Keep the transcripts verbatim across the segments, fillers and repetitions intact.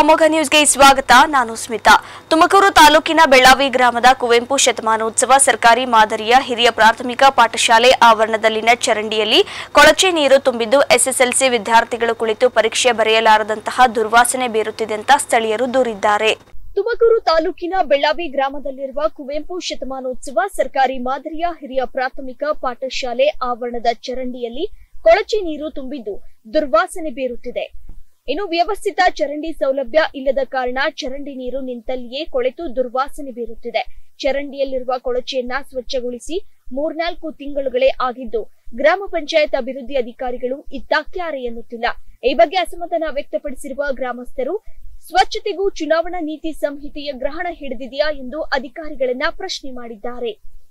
ಅಮೋಘ ನ್ಯೂಸ್ಗೆ ಸ್ವಾಗತ. ನಾನು ಸ್ಮಿತಾ. ತುಮಕೂರು ತಾಲೂಕಿನ ಬೆಳ್ಳಾವಿ ಗ್ರಾಮದ ಕುವೆಂಪು ಶತಮಾನೋತ್ಸವ ಸರ್ಕಾರಿ ಮಾದರಿಯ ಹಿರಿಯ ಪ್ರಾಥಮಿಕ ಪಾಠಶಾಲೆ ಆವರಣದಲ್ಲಿನ ಚರಂಡಿಯಲ್ಲಿ ಕೊಳಚೆ ನೀರು ತುಂಬಿದ್ದು ಎಸ್ಎಸ್ಎಲ್ಸಿ ವಿದ್ಯಾರ್ಥಿಗಳು ಕುಳಿತು ಪರೀಕ್ಷೆ ಬರೆಯಲಾರದಂತಹ ದುರ್ವಾಸನೆ ಬೀರುತ್ತಿದೆ ಅಂತ ಸ್ಥಳೀಯರು ದೂರಿದ್ದಾರೆ. ತುಮಕೂರು ತಾಲೂಕಿನ ಬೆಳ್ಳಾವಿ ಗ್ರಾಮದಲ್ಲಿರುವ ಕುವೆಂಪು ಶತಮಾನೋತ್ಸವ ಸರ್ಕಾರಿ ಮಾದರಿಯ ಹಿರಿಯ ಪ್ರಾಥಮಿಕ ಪಾಠಶಾಲೆ ಆವರಣದ ಚರಂಡಿಯಲ್ಲಿ ಕೊಳಚೆ ನೀರು ತುಂಬಿದ್ದು ದುರ್ವಾಸನೆ ಬೀರುತ್ತಿದೆ. ಇನ್ನು ವ್ಯವಸ್ಥಿತ ಚರಂಡಿ ಸೌಲಭ್ಯ ಇಲ್ಲದ ಕಾರಣ ಚರಂಡಿ ನೀರು ನಿಂತಲ್ಲಿಯೇ ಕೊಳೆತು ದುರ್ವಾಸನೆ ಬೀರುತ್ತಿದೆ. ಚರಂಡಿಯಲ್ಲಿರುವ ಕೊಳಚೆಯನ್ನ ಸ್ವಚ್ಛಗೊಳಿಸಿ ಮೂರ್ನಾಲ್ಕು ತಿಂಗಳುಗಳೇ ಆಗಿದ್ದು ಗ್ರಾಮ ಪಂಚಾಯತ್ ಅಭಿವೃದ್ಧಿ ಅಧಿಕಾರಿಗಳು ಇತ್ತಾಕ್ಯಾರೆ ಎನ್ನುತ್ತಿಲ್ಲ. ಈ ಬಗ್ಗೆ ಅಸಮಾಧಾನ ವ್ಯಕ್ತಪಡಿಸಿರುವ ಗ್ರಾಮಸ್ಥರು ಸ್ವಚ್ಛತೆಗೂ ಚುನಾವಣಾ ನೀತಿ ಸಂಹಿತೆಯ ಗ್ರಹಣ ಹಿಡಿದಿದೆಯಾ ಎಂದು ಅಧಿಕಾರಿಗಳನ್ನ ಪ್ರಶ್ನೆ ಮಾಡಿದ್ದಾರೆ.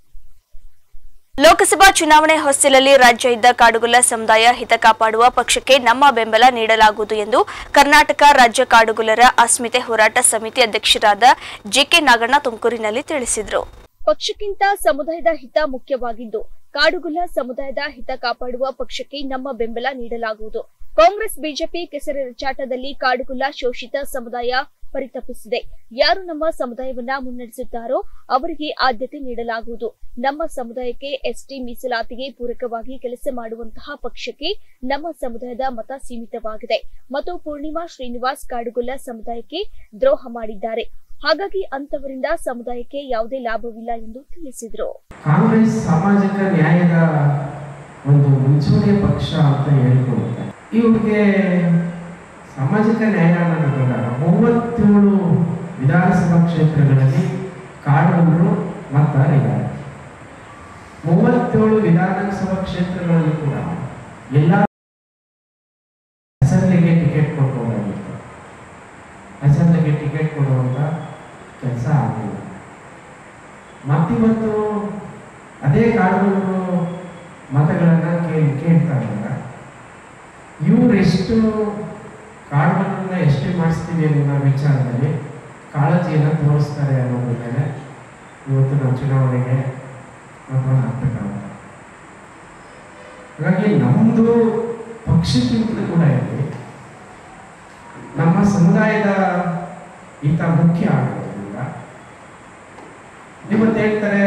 ಲೋಕಸಭಾ ಚುನಾವಣೆ ಹೊಸ್ತಿಲಲ್ಲಿ ರಾಜ್ಯ ಇದ್ದ ಕಾಡುಗೊಲ್ಲ ಸಮುದಾಯ ಹಿತ ಕಾಪಾಡುವ ಪಕ್ಷಕ್ಕೆ ನಮ್ಮ ಬೆಂಬಲ ನೀಡಲಾಗುವುದು ಎಂದು ಕರ್ನಾಟಕ ರಾಜ್ಯ ಕಾಡುಗೊಲ್ಲರ ಅಸ್ಮಿತೆ ಹೋರಾಟ ಸಮಿತಿ ಅಧ್ಯಕ್ಷರಾದ ಜಿಕೆ ನಾಗಣ್ಣ ತುಮಕೂರಿನಲ್ಲಿ ತಿಳಿಸಿದರು. ಪಕ್ಷಕ್ಕಿಂತ ಸಮುದಾಯದ ಹಿತ ಮುಖ್ಯವಾಗಿದ್ದು ಕಾಡುಗೊಲ್ಲ ಸಮುದಾಯದ ಹಿತ ಕಾಪಾಡುವ ಪಕ್ಷಕ್ಕೆ ನಮ್ಮ ಬೆಂಬಲ ನೀಡಲಾಗುವುದು. ಕಾಂಗ್ರೆಸ್ ಬಿಜೆಪಿ ಕೆಸರೆರಚಾಟದಲ್ಲಿ ಕಾಡುಗೊಲ್ಲ ಶೋಷಿತ ಸಮುದಾಯ ಪರಿತಪಿಸಿದೆ. ಯಾರು ನಮ್ಮ ಸಮುದಾಯವನ್ನ ಮುನ್ನಡೆಸುತ್ತಾರೋ ಅವರಿಗೆ ಆದ್ಯತೆ ನೀಡಲಾಗುವುದು. ನಮ್ಮ ಸಮುದಾಯಕ್ಕೆ ಎಸ್ಟಿ ಮೀಸಲಾತಿಗೆ ಪೂರಕವಾಗಿ ಕೆಲಸ ಮಾಡುವಂತಹ ಪಕ್ಷಕ್ಕೆ ನಮ್ಮ ಸಮುದಾಯದ ಮತ ಸೀಮಿತವಾಗಿದೆ ಮತ್ತು ಪೂರ್ಣಿಮಾ ಶ್ರೀನಿವಾಸ್ ಕಾಡುಗೊಲ್ಲ ಸಮುದಾಯಕ್ಕೆ ದ್ರೋಹ ಮಾಡಿದ್ದಾರೆ. ಹಾಗಾಗಿ ಅಂತವರಿಂದ ಸಮುದಾಯಕ್ಕೆ ಯಾವುದೇ ಲಾಭವಿಲ್ಲ ಎಂದು ತಿಳಿಸಿದರು. ಕಾಂಗ್ರೆಸ್ ಸಾಮಾಜಿಕ ನ್ಯಾಯದ ಒಂದು ಮುಂಚೂಣಿ ಪಕ್ಷ ಅಂತ ಹೇಳಿಕೊಳ್ಳುತ್ತೆ. ಇವ್ರಿಗೆ ಸಾಮಾಜಿಕ ನ್ಯಾಯ ಪ್ರಕಾರ ಮೂವತ್ತೇಳು ವಿಧಾನಸಭಾ ಕ್ಷೇತ್ರಗಳಲ್ಲಿ ಕಾಡುಗೊಲ್ಲರು ಮತದಾರರಿದ್ದಾರೆ. ಮೂವತ್ತೇಳು ವಿಧಾನಸಭಾ ಕ್ಷೇತ್ರಗಳಲ್ಲಿ ಕೂಡ ಎಲ್ಲ ಅಸೆಂಬ್ಲಿಗೆ ಟಿಕೆಟ್ ಕೊಡಬಹುದಾಗಿತ್ತು. ಅಸೆಂಬ್ಲಿಗೆ ಟಿಕೆಟ್ ಕೊಡುವಂತ ಕೆಲಸ ಆಗಲಿಲ್ಲ. ಮತ್ತಿವತ್ತು ಅದೇ ಕಾಡುಗೊಲ್ಲರು ಮತಗಳನ್ನ ಕೇಳಿ ಕೇಳ್ತಾ ಇದ್ದಾರೆ. ಇವರೆಷ್ಟು ಕಾಡುಗೊಲ್ಲರನ್ನ ಎಷ್ಟು ಮಾಡಿಸ್ತೀವಿ ಅನ್ನೋ ವಿಚಾರದಲ್ಲಿ ಕಾಳಜಿಯನ್ನು ತೋರಿಸ್ತಾರೆ ಅನ್ನೋದ್ರ ಮೇಲೆ ಇವತ್ತು ನಾವು ಚುನಾವಣೆಗೆ ಮತವನ್ನು ಹಾಕಬೇಕಾಗುತ್ತೆ. ಹಾಗಾಗಿ ನಮ್ಮದು ಪಕ್ಷಕ್ಕಿಂತ ಕೂಡ ಇಲ್ಲಿ ನಮ್ಮ ಸಮುದಾಯದ ಹಿತ ಮುಖ್ಯ ಆಗೋದ್ರಿಂದ ನಿಮ್ಮತ್ತೆ ಹೇಳ್ತಾರೆ.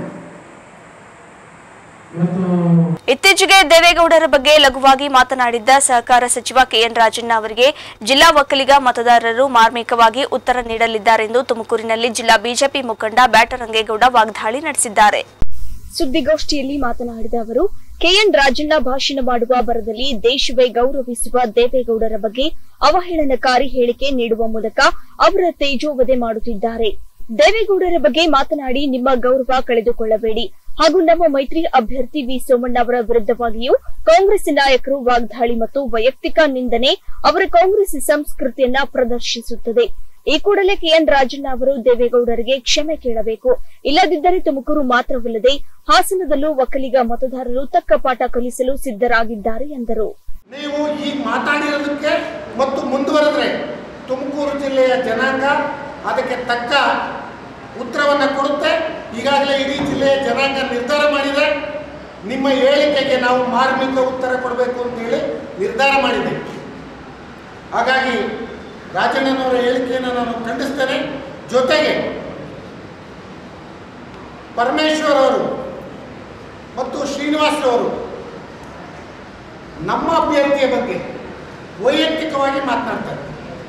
ಇತ್ತೀಚೆಗೆ ದೇವೇಗೌಡರ ಬಗ್ಗೆ ಲಘುವಾಗಿ ಮಾತನಾಡಿದ್ದ ಸಹಕಾರ ಸಚಿವ ಕೆಎನ್ ರಾಜಣ್ಣ ಅವರಿಗೆ ಜಿಲ್ಲಾ ಒಕ್ಕಲಿಗ ಮತದಾರರು ಮಾರ್ಮಿಕವಾಗಿ ಉತ್ತರ ನೀಡಲಿದ್ದಾರೆಂದು ತುಮಕೂರಿನಲ್ಲಿ ಜಿಲ್ಲಾ ಬಿಜೆಪಿ ಮುಖಂಡ ಬ್ಯಾಟರಂಗೇಗೌಡ ವಾಗ್ದಾಳಿ ನಡೆಸಿದ್ದಾರೆ. ಸುದ್ದಿಗೋಷ್ಠಿಯಲ್ಲಿ ಮಾತನಾಡಿದ ಅವರು ಕೆಎನ್ ರಾಜಣ್ಣ ಭಾಷಣ ಮಾಡುವ ಬರದಲ್ಲಿ ದೇಶವೇ ಗೌರವಿಸುವ ದೇವೇಗೌಡರ ಬಗ್ಗೆ ಅವಹೇಳನಕಾರಿ ಹೇಳಿಕೆ ನೀಡುವ ಮೂಲಕ ಅವರ ತೇಜೋವಧೆ ಮಾಡುತ್ತಿದ್ದಾರೆ. ದೇವೇಗೌಡರ ಬಗ್ಗೆ ಮಾತನಾಡಿ ನಿಮ್ಮ ಗೌರವ ಕಳೆದುಕೊಳ್ಳಬೇಡಿ ಹಾಗೂ ನಮ್ಮ ಮೈತ್ರಿ ಅಭ್ಯರ್ಥಿ ವಿ ಸೋಮಣ್ಣ ಅವರ ವಿರುದ್ಧವಾಗಿಯೂ ಕಾಂಗ್ರೆಸ್ ನಾಯಕರು ವಾಗ್ದಾಳಿ ಮತ್ತು ವೈಯಕ್ತಿಕ ನಿಂದನೆ ಅವರ ಕಾಂಗ್ರೆಸ್ ಸಂಸ್ಕೃತಿಯನ್ನ ಪ್ರದರ್ಶಿಸುತ್ತದೆ. ಈ ಕೂಡಲೇ ಕೆಎನ್ ರಾಜಣ್ಣ ಅವರು ದೇವೇಗೌಡರಿಗೆ ಕ್ಷಮೆ ಕೇಳಬೇಕು. ಇಲ್ಲದಿದ್ದರೆ ತುಮಕೂರು ಮಾತ್ರವಲ್ಲದೆ ಹಾಸನದಲ್ಲೂ ಒಕ್ಕಲಿಗ ಮತದಾರರು ತಕ್ಕ ಪಾಠ ಕಲಿಸಲು ಸಿದ್ಧರಾಗಿದ್ದಾರೆ ಎಂದರು. ನೀವು ಈ ಮಾತಾಡಿರೋದಕ್ಕೆ ಮತ್ತು ಮುಂದುವರೆದ್ರೆ ತುಮಕೂರು ಜಿಲ್ಲೆಯ ಜನಾಂಗ ಅದಕ್ಕೆ ತಕ್ಕ ಉತ್ತರವನ್ನು ಕೊಡುತ್ತೆ. ಈಗಾಗಲೇ ಇಡೀ ಜಿಲ್ಲೆಯ ಜನಾಂಗ ನಿರ್ಧಾರ ಮಾಡಿದೆ. ನಿಮ್ಮ ಹೇಳಿಕೆಗೆ ನಾವು ಮಾರ್ಮಿಕ ಉತ್ತರ ಕೊಡಬೇಕು ಅಂತೇಳಿ ನಿರ್ಧಾರ ಮಾಡಿದೆ. ಹಾಗಾಗಿ ರಾಜಣ್ಣನವರ ಹೇಳಿಕೆಯನ್ನು ನಾನು ಖಂಡಿಸ್ತೇನೆ. ಜೊತೆಗೆ ಪರಮೇಶ್ವರ್ ಅವರು ಮತ್ತು ಶ್ರೀನಿವಾಸ್ ಅವರು ನಮ್ಮ ಅಭ್ಯರ್ಥಿಯ ಬಗ್ಗೆ ವೈಯಕ್ತಿಕವಾಗಿ ಮಾತನಾಡ್ತಾರೆ.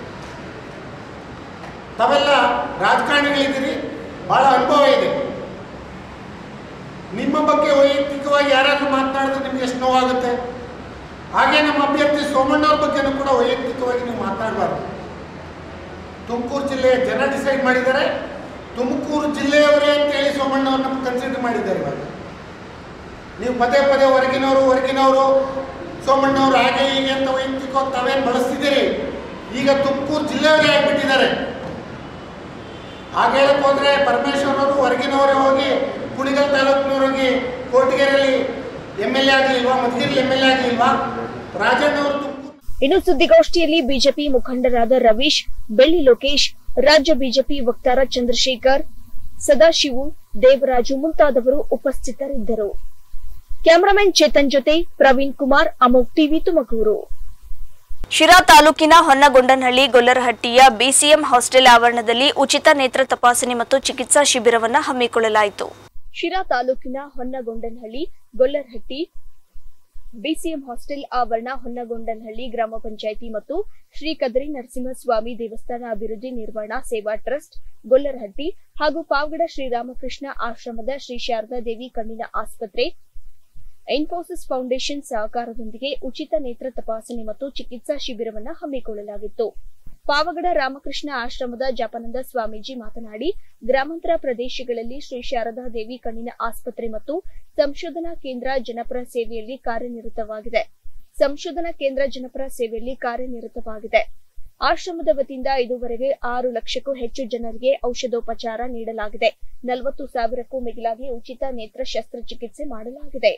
ತಾವೆಲ್ಲ ರಾಜಕಾರಣಿಗಳಿದ್ದೀರಿ, ಬಹಳ ಅನುಭವ ಇದೆ. ನಿಮ್ಮ ಬಗ್ಗೆ ವೈಯಕ್ತಿಕವಾಗಿ ಯಾರಾದರೂ ಮಾತನಾಡಿದ್ರೆ ನಿಮ್ಗೆ ಎಷ್ಟು ನೋವಾಗುತ್ತೆ. ಹಾಗೆ ನಮ್ಮ ಅಭ್ಯರ್ಥಿ ಸೋಮಣ್ಣವ್ರ ಬಗ್ಗೆನೂ ಕೂಡ ವೈಯಕ್ತಿಕವಾಗಿ ನೀವು ಮಾತನಾಡಬಾರ್ದು. ತುಮಕೂರು ಜಿಲ್ಲೆಯ ಜನ ಡಿಸೈಡ್ ಮಾಡಿದ್ದಾರೆ. ತುಮಕೂರು ಜಿಲ್ಲೆಯವರೇ ಅಂತೇಳಿ ಸೋಮಣ್ಣವ್ರನ್ನ ಕನ್ಸಿಡರ್ ಮಾಡಿದ್ದಾರೆ. ಇವಾಗ ನೀವು ಪದೇ ಪದೇ ಹೊರಗಿನವರು ಹೊರಗಿನವರು ಸೋಮಣ್ಣವರು ಹಾಗೆ ಹೀಗೆ ಅಂತ ವೈಯಕ್ತಿಕವಾಗಿ ತಾವೇನು ಬಳಸ್ತಿದ್ದೀರಿ. ಈಗ ತುಮಕೂರು ಜಿಲ್ಲೆಯವರೇ ಆಗಿಬಿಟ್ಟಿದ್ದಾರೆ. ಹಾಗೆ ಹೇಳಕ್ ಹೋದ್ರೆ ಪರಮೇಶ್ವರ್ ಅವರು ಹೊರಗಿನವರೇ ಹೋಗಿ ಕುಣಿಗಲ್ ತಾಲೂಕಿನವರಿಗೆ ಕೋಟಗೆರೆಯಲ್ಲಿ ಎಂ ಎಲ್ ಎ ಆಗಲಿಲ್ವಾ, ಮಧುಗಿರಿಯಲ್ಲಿ ಎಂ ಎಲ್ ಎ ಆಗಲಿಲ್ವಾ? ರಾಜಣ್ಣವರು. ಇನ್ನು ಸುದ್ದಿಗೋಷ್ಠಿಯಲ್ಲಿ ಬಿಜೆಪಿ ಮುಖಂಡರಾದ ರವೀಶ್, ಬೆಳ್ಳಿ ಲೋಕೇಶ್, ರಾಜ್ಯ ಬಿಜೆಪಿ ವಕ್ತಾರ ಚಂದ್ರಶೇಖರ್, ಸದಾಶಿವು, ದೇವರಾಜು ಮುಂತಾದವರು ಉಪಸ್ಥಿತರಿದ್ದರು. ಕ್ಯಾಮರಾಮನ್ ಚೇತನ್ ಜೊತೆ ಪ್ರವೀಣ್ ಕುಮಾರ್, ಅಮೋಘ್ ಟಿವಿ ತುಮಕೂರು. ಶಿರಾ ತಾಲೂಕಿನ ಹೊನ್ನಗೊಂಡನಹಳ್ಳಿ ಗೊಲ್ಲರಹಟ್ಟಿಯ ಬಿಸಿಎಂ ಹಾಸ್ಟೆಲ್ ಆವರಣದಲ್ಲಿ ಉಚಿತ ನೇತ್ರ ತಪಾಸಣೆ ಮತ್ತು ಚಿಕಿತ್ಸಾ ಶಿಬಿರವನ್ನು ಹಮ್ಮಿಕೊಳ್ಳಲಾಯಿತು. ಶಿರಾ ತಾಲೂಕಿನ ಹೊನ್ನಗೊಂಡನಹಳ್ಳಿ ಗೊಲ್ಲರಹಟ್ಟಿ ಬಿಸಿಎಂ ಹಾಸ್ಟೆಲ್ ಆವರಣ ಹೊನ್ನಗೊಂಡನಹಳ್ಳಿ ಗ್ರಾಮ ಪಂಚಾಯಿತಿ ಮತ್ತು ಶ್ರೀ ಕದ್ರಿ ನರಸಿಂಹಸ್ವಾಮಿ ದೇವಸ್ಥಾನ ಅಭಿವೃದ್ಧಿ ನಿರ್ವಹಣಾ ಸೇವಾ ಟ್ರಸ್ಟ್ ಗೊಲ್ಲರಹಟ್ಟಿ ಹಾಗೂ ಪಾವಗಡ ಶ್ರೀರಾಮಕೃಷ್ಣ ಆಶ್ರಮದ ಶ್ರೀ ಶಾರದಾ ದೇವಿ ಕಣ್ಣಿನ ಆಸ್ಪತ್ರೆ ಇನ್ಫೋಸಿಸ್ ಫೌಂಡೇಶನ್ ಸಹಕಾರದೊಂದಿಗೆ ಉಚಿತ ನೇತ್ರ ತಪಾಸಣೆ ಮತ್ತು ಚಿಕಿತ್ಸಾ ಶಿಬಿರವನ್ನು ಹಮ್ಮಿಕೊಳ್ಳಲಾಗಿತ್ತು. ಪಾವಗಡ ರಾಮಕೃಷ್ಣ ಆಶ್ರಮದ ಜಪಾನಂದ ಸ್ವಾಮೀಜಿ ಮಾತನಾಡಿ, ಗ್ರಾಮಾಂತರ ಪ್ರದೇಶಗಳಲ್ಲಿ ಶ್ರೀ ಶಾರದಾ ದೇವಿ ಕಣ್ಣಿನ ಆಸ್ಪತ್ರೆ ಮತ್ತು ಸಂಶೋಧನಾ ಕೇಂದ್ರ ಜನಪರ ಸೇವೆಯಲ್ಲಿ ಕಾರ್ಯನಿರತವಾಗಿದೆ. ಸಂಶೋಧನಾ ಕೇಂದ್ರ ಜನಪರ ಸೇವೆಯಲ್ಲಿ ಕಾರ್ಯನಿರತವಾಗಿದೆ. ಆಶ್ರಮದ ವತಿಯಿಂದ ಇದುವರೆಗೆ ಆರು ಲಕ್ಷಕ್ಕೂ ಹೆಚ್ಚು ಜನರಿಗೆ ಔಷಧೋಪಚಾರ ನೀಡಲಾಗಿದೆ. ನಲವತ್ತು ಸಾವಿರಕ್ಕೂ ಮಿಗಿಲಾಗಿ ಉಚಿತ ನೇತ್ರ ಶಸ್ತ್ರಚಿಕಿತ್ಸೆ ಮಾಡಲಾಗಿದೆ.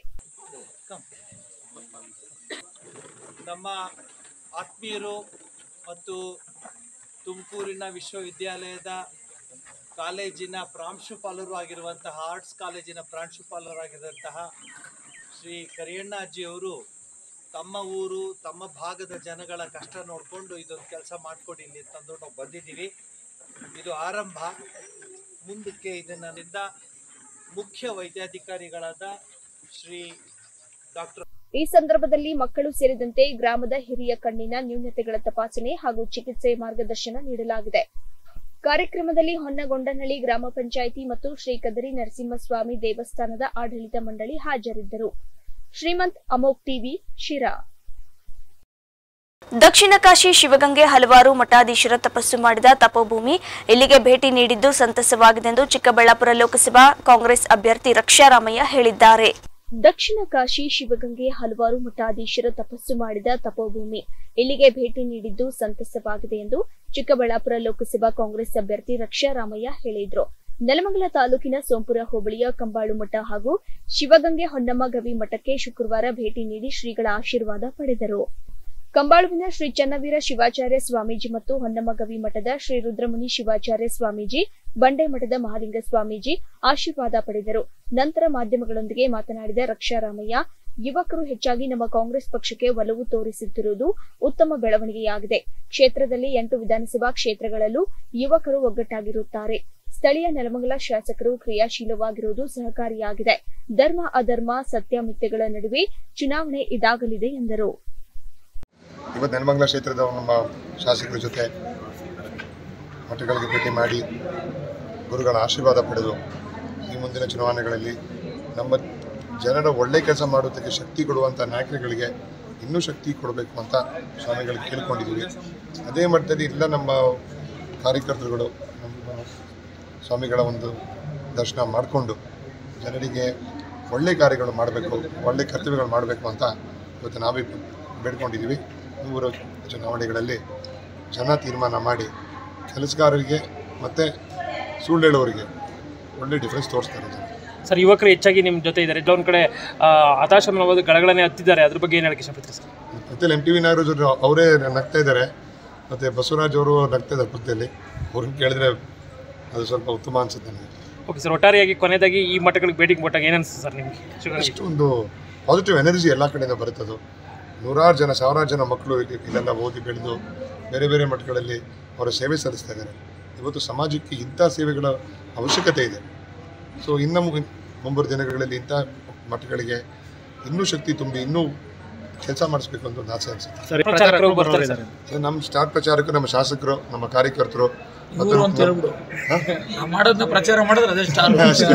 ನಮ್ಮ ಆತ್ಮೀಯರು ಮತ್ತು ತುಮಕೂರಿನ ವಿಶ್ವವಿದ್ಯಾಲಯದ ಕಾಲೇಜಿನ ಪ್ರಾಂಶುಪಾಲರು ಆಗಿರುವಂತಹ ಆರ್ಟ್ಸ್ ಕಾಲೇಜಿನ ಪ್ರಾಂಶುಪಾಲರಾಗಿರುವಂತಹ ಶ್ರೀ ಕರಿಯಣ್ಣಾಜಿಯವರು ತಮ್ಮ ಊರು ತಮ್ಮ ಭಾಗದ ಜನಗಳ ಕಷ್ಟ ನೋಡಿಕೊಂಡು ಇದೊಂದು ಕೆಲಸ ಮಾಡಿಕೊಡಿ ಇಲ್ಲಿ ತಂದು ನಾವು ಬಂದಿದ್ದೀವಿ. ಇದು ಆರಂಭ. ಮುಂದಕ್ಕೆ ಇದನ್ನಿಂದ ಮುಖ್ಯ ವೈದ್ಯಾಧಿಕಾರಿಗಳಾದ ಶ್ರೀ ಡಾಕ್ಟರ್ ಈ ಸಂದರ್ಭದಲ್ಲಿ ಮಕ್ಕಳು ಸೇರಿದಂತೆ ಗ್ರಾಮದ ಹಿರಿಯ ಕಣ್ಣಿನ ನ್ಯೂನತೆಗಳ ತಪಾಸಣೆ ಹಾಗೂ ಚಿಕಿತ್ಸೆ ಮಾರ್ಗದರ್ಶನ ನೀಡಲಾಗಿದೆ. ಕಾರ್ಯಕ್ರಮದಲ್ಲಿ ಹೊನ್ನಗೊಂಡನಹಳ್ಳಿ ಗ್ರಾಮ ಪಂಚಾಯಿತಿ ಮತ್ತು ಶ್ರೀ ಕದರಿ ನರಸಿಂಹಸ್ವಾಮಿ ದೇವಸ್ಥಾನದ ಆಡಳಿತ ಮಂಡಳಿ ಹಾಜರಿದ್ದರು. ಶ್ರೀಮಂತ್ ಅಮೋಕ್ ಟಿವಿ ಶಿರಾ. ದಕ್ಷಿಣ ಕಾಶಿ ಶಿವಗಂಗೆ ಹಲವಾರು ಮಠಾಧೀಶರ ತಪಸ್ಸು ಮಾಡಿದ ತಪೋಭೂಮಿ. ಇಲ್ಲಿಗೆ ಭೇಟಿ ನೀಡಿದ್ದು ಸಂತಸವಾಗಿದೆ ಎಂದು ಚಿಕ್ಕಬಳ್ಳಾಪುರ ಲೋಕಸಭಾ ಕಾಂಗ್ರೆಸ್ ಅಭ್ಯರ್ಥಿ ರಕ್ಷಾರಾಮಯ್ಯ ಹೇಳಿದ್ದಾರೆ. ದಕ್ಷಿಣ ಕಾಶಿ ಶಿವಗಂಗೆ ಹಲವಾರು ಮಠಾಧೀಶರ ತಪಸ್ಸು ಮಾಡಿದ ತಪೋಭೂಮಿ. ಇಲ್ಲಿಗೆ ಭೇಟಿ ನೀಡಿದ್ದು ಸಂತಸವಾಗಿದೆ ಎಂದು ಚಿಕ್ಕಬಳ್ಳಾಪುರ ಲೋಕಸಭಾ ಕಾಂಗ್ರೆಸ್ ಅಭ್ಯರ್ಥಿ ರಕ್ಷಾರಾಮಯ್ಯ ಹೇಳಿದರು. ನೆಲಮಂಗಲ ತಾಲೂಕಿನ ಸೋಂಪುರ ಹೋಬಳಿಯ ಕಂಬಾಳು ಮಠ ಹಾಗೂ ಶಿವಗಂಗೆ ಹೊನ್ನಮ್ಮ ಗವಿ ಮಠಕ್ಕೆ ಶುಕ್ರವಾರ ಭೇಟಿ ನೀಡಿ ಶ್ರೀಗಳ ಆಶೀರ್ವಾದ ಪಡೆದರು. ಕಂಬಾಳುವಿನ ಶ್ರೀ ಚನ್ನವೀರ ಶಿವಾಚಾರ್ಯ ಸ್ವಾಮೀಜಿ ಮತ್ತು ಹೊನ್ನಮ್ಮ ಗವಿ ಮಠದ ಶ್ರೀ ರುದ್ರಮುನಿ ಶಿವಾಚಾರ್ಯ ಸ್ವಾಮೀಜಿ, ಬಂಡೆ ಮಠದ ಮಹಾಲಿಂಗ ಸ್ವಾಮೀಜಿ ಆಶೀರ್ವಾದ ಪಡೆದರು. ನಂತರ ಮಾಧ್ಯಮಗಳೊಂದಿಗೆ ಮಾತನಾಡಿದ ರಕ್ಷಾರಾಮಯ್ಯ, ಯುವಕರು ಹೆಚ್ಚಾಗಿ ನಮ್ಮ ಕಾಂಗ್ರೆಸ್ ಪಕ್ಷಕ್ಕೆ ಒಲವು ತೋರಿಸುತ್ತಿರುವುದು ಉತ್ತಮ ಬೆಳವಣಿಗೆಯಾಗಿದೆ. ಕ್ಷೇತ್ರದಲ್ಲಿ ಎಂಟು ವಿಧಾನಸಭಾ ಕ್ಷೇತ್ರಗಳಲ್ಲೂ ಯುವಕರು ಒಗ್ಗಟ್ಟಾಗಿರುತ್ತಾರೆ. ಸ್ಥಳೀಯ ನೆಲಮಂಗಲ ಶಾಸಕರು ಕ್ರಿಯಾಶೀಲವಾಗಿರುವುದು ಸಹಕಾರಿಯಾಗಿದೆ. ಧರ್ಮ ಅಧರ್ಮ ಸತ್ಯ ಮಿಥ್ಯೆಗಳ ನಡುವೆ ಚುನಾವಣೆ ಇದಾಗಲಿದೆ ಎಂದರು. ಇವತ್ತು ನೆಲಮಂಗಲ ಕ್ಷೇತ್ರದ ನಮ್ಮ ಶಾಸಕರ ಜೊತೆ ಮಠಗಳಿಗೆ ಭೇಟಿ ಮಾಡಿ ಗುರುಗಳ ಆಶೀರ್ವಾದ ಪಡೆದು ಈ ಮುಂದಿನ ಚುನಾವಣೆಗಳಲ್ಲಿ ನಮ್ಮ ಜನರ ಒಳ್ಳೆ ಕೆಲಸ ಮಾಡೋದಕ್ಕೆ ಶಕ್ತಿ ಕೊಡುವಂಥ ನಾಯಕರುಗಳಿಗೆ ಇನ್ನೂ ಶಕ್ತಿ ಕೊಡಬೇಕು ಅಂತ ಸ್ವಾಮಿಗಳಿಗೆ ಕೇಳ್ಕೊಂಡಿದ್ದೀವಿ. ಅದೇ ಮಟ್ಟದಲ್ಲಿ ಎಲ್ಲ ನಮ್ಮ ಕಾರ್ಯಕರ್ತರುಗಳು ನಮ್ಮ ಸ್ವಾಮಿಗಳ ಒಂದು ದರ್ಶನ ಮಾಡಿಕೊಂಡು ಜನರಿಗೆ ಒಳ್ಳೆ ಕಾರ್ಯಗಳು ಮಾಡಬೇಕು, ಒಳ್ಳೆ ಕರ್ತವ್ಯಗಳು ಮಾಡಬೇಕು ಅಂತ ಇವತ್ತು ನಾವೇ ಬೇಡ್ಕೊಂಡಿದ್ದೀವಿ. ನೂರು ಚುನಾವಣೆಗಳಲ್ಲಿ ಜನ ತೀರ್ಮಾನ ಮಾಡಿ ಕೆಲಸಗಾರರಿಗೆ ಮತ್ತು ಸುಳ್ಳು ಹೇಳೋರಿಗೆ ಒಳ್ಳೆ ಡಿಫ್ರೆನ್ಸ್ ತೋರಿಸ್ತಾರೆ ಜನ. ಸರ್, ಯುವಕರು ಹೆಚ್ಚಾಗಿ ನಿಮ್ಮ ಜೊತೆ ಇದ್ದಾರೆ. ಕೆಲವೊಂದು ಕಡೆ ಹತಾಶಮನವಾದ ಗಳಗಳನ್ನೇ ಹತ್ತಿದ್ದಾರೆ. ಅದ್ರ ಬಗ್ಗೆ ಏನು ಹೇಳಕ್ಕೆ ಇಷ್ಟಪಡ್ತೀರಿ ಸರ್? ಮತ್ತೆ ಎಂ ಟಿ ವಿ ನಾಗರಾಜ್ ಅವರೇ ನಗ್ತಾ ಇದ್ದಾರೆ, ಮತ್ತು ಬಸವರಾಜ್ ಅವರು ನಗ್ತಾ ಇದ್ದಾರೆ ಪಕ್ಕದಲ್ಲಿ. ಅವ್ರನ್ನ ಕೇಳಿದ್ರೆ ಅದು ಸ್ವಲ್ಪ ಉತ್ತಮ ಅನಿಸುತ್ತೆ ನನಗೆ. ಓಕೆ ಸರ್, ಒಟ್ಟಾರೆಯಾಗಿ ಕೊನೆಯದಾಗಿ ಈ ಮಠಗಳಿಗೆ ಭೇಟಿ ಕೊಟ್ಟಾಗ ಏನು ಅನಿಸುತ್ತೆ ಸರ್ ನಿಮಗೆ? ಅಷ್ಟೊಂದು ಪಾಸಿಟಿವ್ ಎನರ್ಜಿ ಎಲ್ಲ ಕಡೆಯಿಂದ ಬರುತ್ತದು. ನೂರಾರು ಜನ ಸಾವಿರಾರು ಜನ ಮಕ್ಕಳು ಇದೆಲ್ಲ ಓದಿ ಬೆಳೆದು ಬೇರೆ ಬೇರೆ ಮಠಗಳಲ್ಲಿ ಅವರ ಸೇವೆ ಸಲ್ಲಿಸ್ತಾ ಇದ್ದಾರೆ. ಇವತ್ತು ಸಮಾಜಕ್ಕೆ ಇಂಥ ಸೇವೆಗಳ ಅವಶ್ಯಕತೆ ಇದೆ. ಸೊ ಇನ್ನು ಮುಂಬರುವ ದಿನಗಳಲ್ಲಿ ಇಂಥ ಮಠಗಳಿಗೆ ಇನ್ನೂ ಶಕ್ತಿ ತುಂಬಿ ಇನ್ನೂ ಕೆಲಸ ಮಾಡಿಸ್ಬೇಕು ಅಂತ ಒಂದು ಆಸೆ ಅನಿಸುತ್ತೆ. ನಮ್ಮ ಸ್ಟಾರ್ ಪ್ರಚಾರಕರು, ನಮ್ಮ ಶಾಸಕರು, ನಮ್ಮ ಕಾರ್ಯಕರ್ತರು ಮಾಡೋದನ್ನ ಪ್ರಚಾರ ಮಾಡಿದ್ರೆ ಅದೇ ಸ್ಟಾರ್.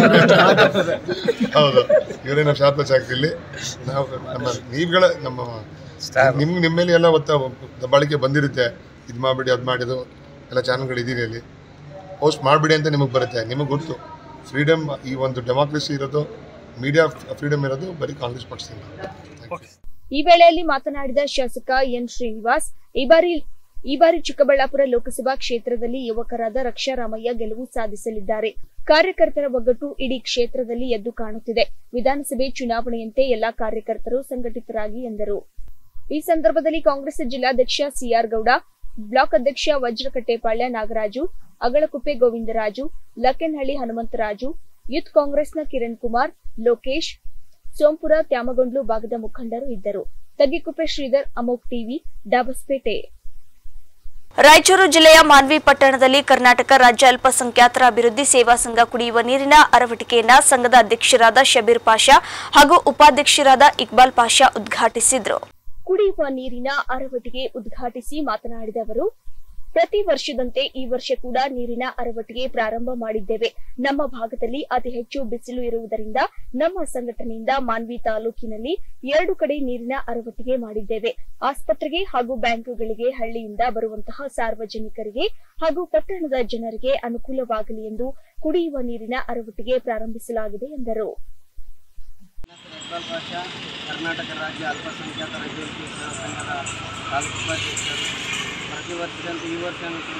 ಹೌದು, ಇವರೇ ನಮ್ಮ ಸ್ಟಾರ್ ಪ್ರಚಾರಕರಲ್ಲಿ. ನಾವು ನಮ್ಮ ನೀವುಗಳ ನಮ್ಮ ನಿಮ್ಗೆ ನಿಮ್ಮ ಮೇಲೆ ಎಲ್ಲ ಒತ್ತ ದಬ್ಬಾಳಿಕೆ ಬಂದಿರುತ್ತೆ. ಇದು ಮಾಡಿಬಿಡಿ, ಅದು ಮಾಡಿದ್ದು ಎಲ್ಲ ಚಾನಲ್ಗಳು ಇದೀನಿ ಅಲ್ಲಿ ಪೋಸ್ಟ್ ಮಾಡಿಬಿಡಿ ಅಂತ ನಿಮಗೆ ಬರುತ್ತೆ. ನಿಮಗೆ ಗೊತ್ತು, ಫ್ರೀಡಮ್, ಈ ಒಂದು ಡೆಮಾಕ್ರಸಿ ಇರೋದು, ಮೀಡಿಯಾ ಫ್ರೀಡಮ್ ಇರೋದು ಬರೀ ಕಾಂಗ್ರೆಸ್ ಪಕ್ಷದಿಂದ. ಈ ವೇಳೆಯಲ್ಲಿ ಮಾತನಾಡಿದ ಶಾಸಕ ಎನ್ ಶ್ರೀನಿವಾಸ್, ಈ ಬಾರಿ ಈ ಬಾರಿ ಚಿಕ್ಕಬಳ್ಳಾಪುರ ಲೋಕಸಭಾ ಕ್ಷೇತ್ರದಲ್ಲಿ ಯುವಕರಾದ ರಕ್ಷಾರಾಮಯ್ಯ ಗೆಲುವು ಸಾಧಿಸಲಿದ್ದಾರೆ. ಕಾರ್ಯಕರ್ತರ ಒಗ್ಗಟ್ಟು ಇಡೀ ಕ್ಷೇತ್ರದಲ್ಲಿ ಎದ್ದು ಕಾಣುತ್ತಿದೆ. ವಿಧಾನಸಭೆ ಚುನಾವಣೆಯಂತೆ ಎಲ್ಲಾ ಕಾರ್ಯಕರ್ತರು ಸಂಘಟಿತರಾಗಿ ಎಂದರು. ಈ ಸಂದರ್ಭದಲ್ಲಿ ಕಾಂಗ್ರೆಸ್ ಜಿಲ್ಲಾಧ್ಯಕ್ಷ ಸಿಆರ್ ಗೌಡ, ಬ್ಲಾಕ್ ಅಧ್ಯಕ್ಷ ವಜ್ರಕಟ್ಟೆಪಾಳ್ಯ ನಾಗರಾಜು, ಅಗಳಕುಪ್ಪೆ ಗೋವಿಂದರಾಜು, ಲಕ್ಕನಹಳ್ಳಿ ಹನುಮಂತರಾಜು, ಯೂತ್ ಕಾಂಗ್ರೆಸ್ನ ಕಿರಣ್ ಕುಮಾರ್, ಲೋಕೇಶ್, ಸೋಂಪುರ ತ್ಯಾಮಗೊಂಡ್ಲು ಭಾಗದ ಮುಖಂಡರು ಇದ್ದರು. ತಗ್ಗಿಕುಪ್ಪೆ ಶ್ರೀಧರ್, ಅಮೋಕ್ ಟಿವಿ, ಡಾಬಸ್ಪೇಟೆ. ರಾಯಚೂರು ಜಿಲ್ಲೆಯ ಮಾನ್ವಿ ಪಟ್ಟಣದಲ್ಲಿ ಕರ್ನಾಟಕ ರಾಜ್ಯ ಅಲ್ಪಸಂಖ್ಯಾತರ ಅಭಿವೃದ್ಧಿ ಸೇವಾ ಸಂಘ ಕುಡಿಯುವ ನೀರಿನ ಅರವಟಿಕೆಯನ್ನ ಸಂಘದ ಅಧ್ಯಕ್ಷರಾದ ಶಬೀರ್ ಪಾಷಾ ಹಾಗೂ ಉಪಾಧ್ಯಕ್ಷರಾದ ಇಕ್ಬಾಲ್ ಪಾಷಾ ಉದ್ಘಾಟಿಸಿದರು. ಕುಡಿಯುವ ನೀರಿನ ಅರವಟಿಕೆ ಉದ್ಘಾಟಿಸಿ ಮಾತನಾಡಿದ ಅವರು, ಪ್ರತಿ ವರ್ಷದಂತೆ ಈ ವರ್ಷ ಕೂಡ ನೀರಿನ ಅರವಟಿಕೆ ಪ್ರಾರಂಭ ಮಾಡಿದ್ದೇವೆ. ನಮ್ಮ ಭಾಗದಲ್ಲಿ ಅತಿ ಹೆಚ್ಚು ಬಿಸಿಲು ಇರುವುದರಿಂದ ನಮ್ಮ ಸಂಘಟನೆಯಿಂದ ಮಾನ್ವಿ ತಾಲೂಕಿನಲ್ಲಿ ಎರಡು ಕಡೆ ನೀರಿನ ಅರವಟಿಕೆ ಮಾಡಿದ್ದೇವೆ. ಆಸ್ಪತ್ರೆಗೆ ಹಾಗೂ ಬ್ಯಾಂಕುಗಳಿಗೆ ಹಳ್ಳಿಯಿಂದ ಬರುವಂತಹ ಸಾರ್ವಜನಿಕರಿಗೆ ಹಾಗೂ ಪಟ್ಟಣದ ಜನರಿಗೆ ಅನುಕೂಲವಾಗಲಿ ಎಂದು ಕುಡಿಯುವ ನೀರಿನ ಅರವಟಿಕೆ ಪ್ರಾರಂಭಿಸಲಾಗಿದೆ ಎಂದರು. ಕರ್ನಾಟಕ ರಾಜ್ಯ ಅಲ್ಪಸಂಖ್ಯಾತರ ಅಭಿವೃದ್ಧಿ ಸೇವಾ ಸಂಘದ ತಾಲೂಕು ಉಪಾಧ್ಯಕ್ಷರು. ಪ್ರತಿ ವರ್ಷದಂತೆ ಈ ವರ್ಷವೂ ಕೂಡ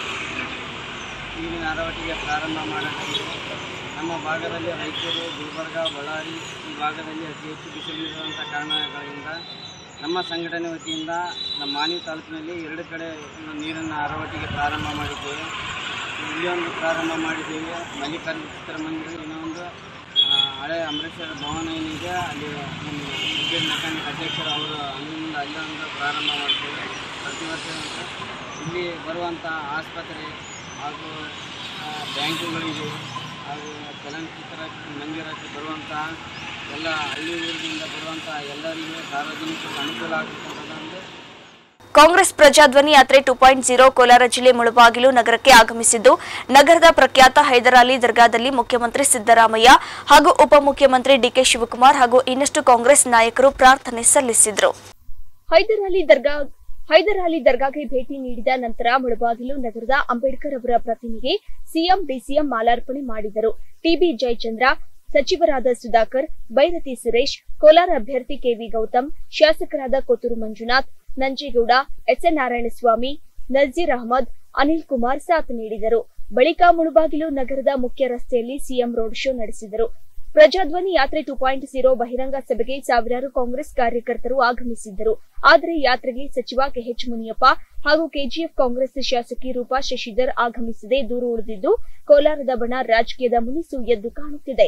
ನೀರಿನ ಅರವಟಿಗೆ ಪ್ರಾರಂಭ ಮಾಡಲಾಗಿದೆ. ನಮ್ಮ ಭಾಗದಲ್ಲಿ ರಾಯಚೂರು, ಗುಲ್ಬರ್ಗ, ಬಳ್ಳಾರಿ ಈ ಭಾಗದಲ್ಲಿ ಅತಿ ಹೆಚ್ಚು ಬಿಸಿಲಿರುವಂಥ ಕಾರಣಗಳಿಂದ ನಮ್ಮ ಸಂಘಟನೆ ವತಿಯಿಂದ ನಮ್ಮ ಮಾನ್ವಿ ತಾಲೂಕಿನಲ್ಲಿ ಎರಡು ಕಡೆ ನೀರನ್ನು ಅರವಟಿಗೆ ಪ್ರಾರಂಭ ಮಾಡಿದ್ದೇವೆ. ಇಲ್ಲಿ ಒಂದು ಪ್ರಾರಂಭ ಮಾಡಿದ್ದೇವೆ. ಮಲ್ಲಿಕಾರ್ಜುನ ಚಿತ್ರ ಮಂದಿರ, ಇನ್ನೊಂದು ಹಳೆ ಅಂಬರೀಷರ ಭವನ ಏನಿದೆ ಅಲ್ಲಿ ನಮ್ಮ ವಿದ್ಯುತ್ ಮೆಕ್ಯಾನಿಕ್ ಅಧ್ಯಕ್ಷರು ಅವರು ಅಲ್ಲಿಂದ ಅಲ್ಲೊಂದು ಪ್ರಾರಂಭ ಮಾಡ್ತೇವೆ. ಪ್ರತಿ ವರ್ಷ ಇಲ್ಲಿ ಬರುವಂಥ ಆಸ್ಪತ್ರೆ ಹಾಗೂ ಬ್ಯಾಂಕುಗಳಿಗೆ ಹಾಗೂ ಚಲನಚಿತ್ರ ಮಂದಿರಕ್ಕೆ ಬರುವಂಥ ಎಲ್ಲ ಹಳ್ಳಿ ಊರಿನಿಂದ ಬರುವಂಥ ಎಲ್ಲರಿಗೂ ಸಾರ್ವಜನಿಕರಿಗೆ ಅನುಕೂಲ ಆಗುತ್ತದೆ. ಕಾಂಗ್ರೆಸ್ ಪ್ರಜಾಧ್ವನಿ ಯಾತ್ರೆ ಟೂ ಪಾಯಿಂಟ್ ಜೀರೋ ಕೋಲಾರ ಜಿಲ್ಲೆ ಮುಳಬಾಗಿಲು ನಗರಕ್ಕೆ ಆಗಮಿಸಿದ್ದು, ನಗರದ ಪ್ರಖ್ಯಾತ ಹೈದರಾಲಿ ದರ್ಗಾದಲ್ಲಿ ಮುಖ್ಯಮಂತ್ರಿ ಸಿದ್ದರಾಮಯ್ಯ ಹಾಗೂ ಉಪಮುಖ್ಯಮಂತ್ರಿ ಡಿಕೆ ಶಿವಕುಮಾರ್ ಹಾಗೂ ಇನ್ನಷ್ಟು ಕಾಂಗ್ರೆಸ್ ನಾಯಕರು ಪ್ರಾರ್ಥನೆ ಸಲ್ಲಿಸಿದರು. ಹೈದರಾಲಿ ದರ್ಗಾ ಹೈದರಾಲಿ ದರ್ಗಾಗೆ ಭೇಟಿ ನೀಡಿದ ನಂತರ ಮುಳಬಾಗಿಲು ನಗರದ ಅಂಬೇಡ್ಕರ್ ಅವರ ಪ್ರತಿಮೆಗೆ ಸಿಎಂ ಡಿಸಿಎಂ ಮಾಲಾರ್ಪಣೆ ಮಾಡಿದರು. ಟಿಬಿ ಜಯಚಂದ್ರ, ಸಚಿವರಾದ ಸುಧಾಕರ್, ಬೈರತಿ ಸುರೇಶ್, ಕೋಲಾರ ಅಭ್ಯರ್ಥಿ ಕೆವಿ ಗೌತಮ್, ಶಾಸಕರಾದ ಕೊತ್ತೂರು ಮಂಜುನಾಥ್, ನಂಜೇಗೌಡ, ಎಸ್ಎನ್ ನಾರಾಯಣಸ್ವಾಮಿ, ನಜೀರ್ ಅಹಮದ್, ಅನಿಲ್ ಕುಮಾರ್ ಸಾಥ್ ನೀಡಿದರು. ಬಳಿಕ ಮುಳಬಾಗಿಲು ನಗರದ ಮುಖ್ಯ ರಸ್ತೆಯಲ್ಲಿ ಸಿಎಂ ರೋಡ್ ಶೋ ನಡೆಸಿದರು. ಪ್ರಜಾಧ್ವನಿ ಯಾತ್ರೆ ಟೂ ಪಾಯಿಂಟ್ ಜೀರೋ ಬಹಿರಂಗ ಸಭೆಗೆ ಸಾವಿರಾರು ಕಾಂಗ್ರೆಸ್ ಕಾರ್ಯಕರ್ತರು ಆಗಮಿಸಿದ್ದರು. ಆದರೆ ಯಾತ್ರೆಗೆ ಸಚಿವ ಕೆಎಚ್ ಮುನಿಯಪ್ಪ ಹಾಗೂ ಕೆಜಿಎಫ್ ಕಾಂಗ್ರೆಸ್ ಶಾಸಕಿ ರೂಪಾ ಶಶಿಧರ್ ಆಗಮಿಸದೆ ದೂರ ಉಳಿದಿದ್ದು, ಕೋಲಾರದ ಬಣ ರಾಜಕೀಯದ ಮುನಿಸು ಎದ್ದು ಕಾಣುತ್ತಿದೆ.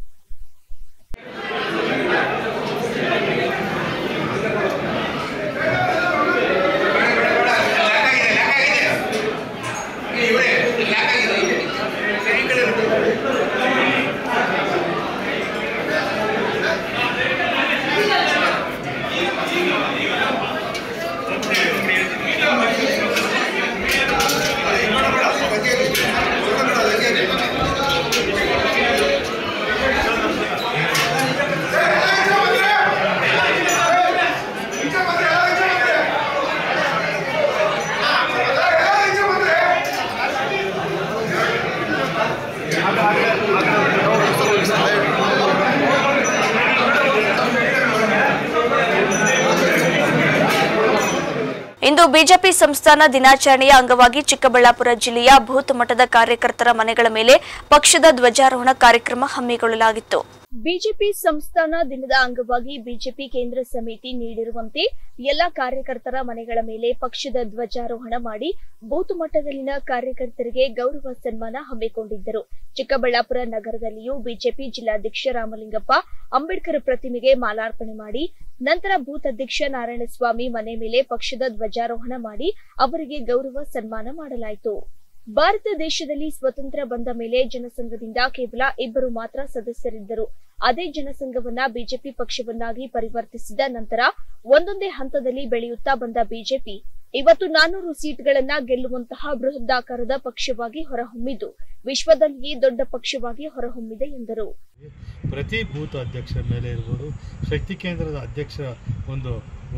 ಇಂದು ಬಿಜೆಪಿ ಸಂಸ್ಥಾನ ದಿನಾಚರಣೆಯ ಅಂಗವಾಗಿ ಚಿಕ್ಕಬಳ್ಳಾಪುರ ಜಿಲ್ಲೆಯ ಬೂತ್ ಮಟ್ಟದ ಕಾರ್ಯಕರ್ತರ ಮನೆಗಳ ಮೇಲೆ ಪಕ್ಷದ ಧ್ವಜಾರೋಹಣ ಕಾರ್ಯಕ್ರಮ ಹಮ್ಮಿಕೊಳ್ಳಲಾಗಿತ್ತು. ಬಿಜೆಪಿ ಸಂಸ್ಥಾನ ದಿನದ ಅಂಗವಾಗಿ ಬಿಜೆಪಿ ಕೇಂದ್ರ ಸಮಿತಿ ನೀಡಿರುವಂತೆ ಎಲ್ಲಾ ಕಾರ್ಯಕರ್ತರ ಮನೆಗಳ ಮೇಲೆ ಪಕ್ಷದ ಧ್ವಜಾರೋಹಣ ಮಾಡಿ ಬೂತ್ ಮಟ್ಟದಲ್ಲಿನ ಕಾರ್ಯಕರ್ತರಿಗೆ ಗೌರವ ಸನ್ಮಾನ ಹಮ್ಮಿಕೊಂಡಿದ್ದರು. ಚಿಕ್ಕಬಳ್ಳಾಪುರ ನಗರದಲ್ಲಿಯೂ ಬಿಜೆಪಿ ಜಿಲ್ಲಾಧ್ಯಕ್ಷ ರಾಮಲಿಂಗಪ್ಪ ಅಂಬೇಡ್ಕರ್ ಪ್ರತಿಮೆಗೆ ಮಾಲಾರ್ಪಣೆ ಮಾಡಿ ನಂತರ ಬೂತ್ ಅಧ್ಯಕ್ಷ ನಾರಾಯಣಸ್ವಾಮಿ ಮನೆ ಮೇಲೆ ಪಕ್ಷದ ಧ್ವಜಾರೋಹಣ ಮಾಡಿ ಅವರಿಗೆ ಗೌರವ ಸನ್ಮಾನ ಮಾಡಲಾಯಿತು. ಭಾರತ ದೇಶದಲ್ಲಿ ಸ್ವತಂತ್ರ ಬಂದ ಮೇಲೆ ಜನಸಂಘದಿಂದ ಕೇವಲ ಇಬ್ಬರು ಮಾತ್ರ ಸದಸ್ಯರಿದ್ದರು. ಅದೇ ಜನಸಂಘವನ್ನ ಬಿಜೆಪಿ ಪಕ್ಷವನ್ನಾಗಿ ಪರಿವರ್ತಿಸಿದ ನಂತರ ಒಂದೊಂದೇ ಹಂತದಲ್ಲಿ ಬೆಳೆಯುತ್ತಾ ಬಂದ ಬಿಜೆಪಿ ಇವತ್ತು ನಾನೂರು ಸೀಟ್ಗಳನ್ನ ಗೆಲ್ಲುವಂತಹ ಬೃಹದಾಕಾರದ ಪಕ್ಷವಾಗಿ ಹೊರಹೊಮ್ಮಿದ್ದು ವಿಶ್ವದಲ್ಲಿಯೇ ದೊಡ್ಡ ಪಕ್ಷವಾಗಿ ಹೊರಹೊಮ್ಮಿದೆ ಎಂದರು. ಪ್ರತಿ ಬೂತ್ ಅಧ್ಯಕ್ಷರ ಮೇಲೆ ಇರಬಹುದು, ಶಕ್ತಿ ಕೇಂದ್ರದ ಅಧ್ಯಕ್ಷರ ಒಂದು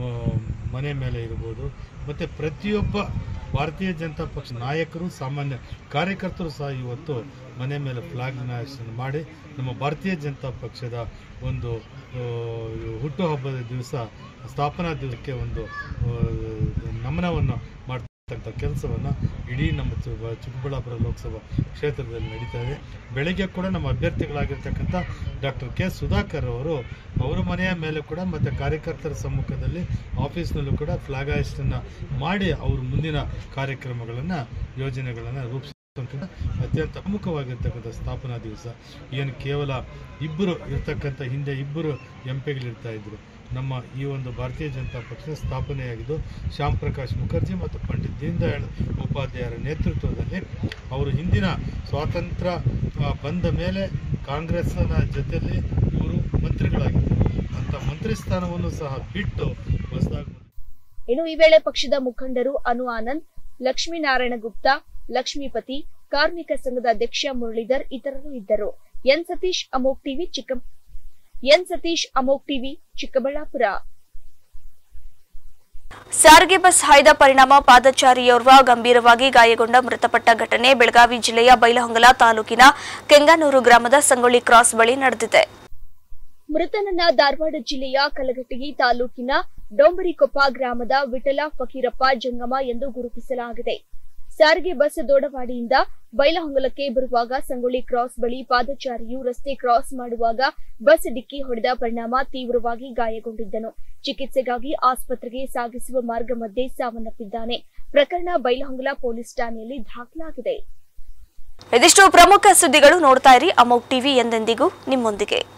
ಮನೆ ಮೇಲೆ ಇರಬಹುದು, ಮತ್ತೆ ಪ್ರತಿಯೊಬ್ಬ ಭಾರತೀಯ ಜನತಾ ಪಕ್ಷ ನಾಯಕರು ಸಾಮಾನ್ಯ ಕಾರ್ಯಕರ್ತರು ಸಹ ಇವತ್ತು ಮನೆ ಮೇಲೆ ಫ್ಲಾಗ್ ನಾಯಕರನ್ನು ಮಾಡಿ ನಮ್ಮ ಭಾರತೀಯ ಜನತಾ ಪಕ್ಷದ ಒಂದು ಹುಟ್ಟುಹಬ್ಬದ ದಿವಸ ಸ್ಥಾಪನಾ ದಿವಸಕ್ಕೆ ಒಂದು ನಮನವನ್ನು ಮಾಡ್ತಕ್ಕಂಥ ಕೆಲಸವನ್ನು ಇಡೀ ನಮ್ಮ ಚಿಕ್ಕಬಳ್ಳಾಪುರ ಲೋಕಸಭಾ ಕ್ಷೇತ್ರದಲ್ಲಿ ನಡೀತಾ ಇದೆ. ಬೆಳಗ್ಗೆ ಕೂಡ ನಮ್ಮ ಅಭ್ಯರ್ಥಿಗಳಾಗಿರ್ತಕ್ಕಂಥ ಡಾಕ್ಟರ್ ಕೆ ಸುಧಾಕರ್ ಅವರು ಅವರ ಮನೆಯ ಮೇಲೆ ಕೂಡ ಮತ್ತು ಕಾರ್ಯಕರ್ತರ ಸಮ್ಮುಖದಲ್ಲಿ ಆಫೀಸ್ನಲ್ಲೂ ಕೂಡ ಫ್ಲಾಗ್ ಹಾಯಿಸ್ಟನ್ನು ಮಾಡಿ ಅವರು ಮುಂದಿನ ಕಾರ್ಯಕ್ರಮಗಳನ್ನು ಯೋಜನೆಗಳನ್ನು ರೂಪಿಸ ಅತ್ಯಂತ ಪ್ರಮುಖವಾಗಿರ್ತಕ್ಕಂಥ ಸ್ಥಾಪನಾ ದಿವಸ. ಏನು ಕೇವಲ ಇಬ್ಬರು ಇರ್ತಕ್ಕಂಥ ಹಿಂದೆ ಇಬ್ಬರು ಎಂ ಪಿಗಳಿರ್ತಾ ಇದ್ರು, ನಮ್ಮ ಈ ಒಂದು ಭಾರತೀಯ ಜನತಾ ಪಕ್ಷ ಸ್ಥಾಪನೆಯಾಗಿದ್ದು ಶ್ಯಾಮ್ ಪ್ರಕಾಶ್ ಮುಖರ್ಜಿ ಮತ್ತು ಪಂಡಿತ್ ದೀನ್ ದಯಾಳ್ ಉಪಾಧ್ಯಾಯರ ನೇತೃತ್ವದಲ್ಲಿ ಅವರು ಹಿಂದಿನ ಸ್ವಾತಂತ್ರ್ಯ ಬಂದ ಮೇಲೆ ಕಾಂಗ್ರೆಸ್ನ ಜೊತೆಯಲ್ಲಿ ಇವರು ಮಂತ್ರಿಗಳಾಗಿದ್ದರು. ಅಂಥ ಮಂತ್ರಿ ಸ್ಥಾನವನ್ನು ಸಹ ಬಿಟ್ಟು ಹೊಸದಾಗಿ ಇನ್ನು ಈ ವೇಳೆ ಪಕ್ಷದ ಮುಖಂಡರು ಅನು ಆನಂದ್, ಲಕ್ಷ್ಮೀನಾರಾಯಣ ಗುಪ್ತಾ, ಲಕ್ಷ್ಮೀಪತಿ, ಕಾರ್ಮಿಕ ಸಂಘದ ಅಧ್ಯಕ್ಷ ಮುರಳೀಧರ್ ಇತರರು ಇದ್ದರು. ಎನ್ ಸತೀಶ್ ಅಮೋಕ್ ಟಿವಿ ಚಿಕ್ಕ ಎನ್ ಸತೀಶ್ ಅಮೋಕ್ ಟಿವಿ ಚಿಕ್ಕಬಳ್ಳಾಪುರ. ಸಾರಿಗೆ ಬಸ್ ಹಾಯ್ದ ಪರಿಣಾಮ ಪಾದಚಾರಿಯೋರ್ವ ಗಂಭೀರವಾಗಿ ಗಾಯಗೊಂಡ ಮೃತಪಟ್ಟ ಘಟನೆ ಬೆಳಗಾವಿ ಜಿಲ್ಲೆಯ ಬೈಲಹೊಂಗಲ ತಾಲೂಕಿನ ಕೆಂಗನೂರು ಗ್ರಾಮದ ಸಂಗೊಳ್ಳಿ ಕ್ರಾಸ್ ಬಳಿ ನಡೆದಿದೆ. ಮೃತನನ್ನ ಧಾರವಾಡ ಜಿಲ್ಲೆಯ ಕಲಘಟಗಿ ತಾಲೂಕಿನ ಡೊಂಬರಿಕೊಪ್ಪ ಗ್ರಾಮದ ವಿಠಲ ಫಕೀರಪ್ಪ ಜಂಗಮ ಎಂದು ಗುರುತಿಸಲಾಗಿದೆ. ಸಾರಿಗೆ ಬಸ್ ದೊಡವಾಡಿಯಿಂದ ಬೈಲಹೊಂಗಲಕ್ಕೆ ಬರುವಾಗ ಸಂಗೊಳ್ಳಿ ಕ್ರಾಸ್ ಬಳಿ ಪಾದಚಾರಿಯು ರಸ್ತೆ ಕ್ರಾಸ್ ಮಾಡುವಾಗ ಬಸ್ ಡಿಕ್ಕಿ ಹೊಡೆದ ಪರಿಣಾಮ ತೀವ್ರವಾಗಿ ಗಾಯಗೊಂಡಿದ್ದನು. ಚಿಕಿತ್ಸೆಗಾಗಿ ಆಸ್ಪತ್ರೆಗೆ ಸಾಗಿಸುವ ಮಾರ್ಗ ಮಧ್ಯೆ ಸಾವನ್ನಪ್ಪಿದ್ದಾನೆ. ಪ್ರಕರಣ ಬೈಲಹೊಂಗಲ ಪೊಲೀಸ್ ಠಾಣೆಯಲ್ಲಿ ದಾಖಲಾಗಿದೆ. ಇದಿಷ್ಟು ಪ್ರಮುಖ ಸುದ್ದಿಗಳು. ನೋಡ್ತಾ ಇರಿ ಅಮೋಕ್ ಟಿವಿ, ಎಂದೆಂದಿಗೂ ನಿಮ್ಮೊಂದಿಗೆ.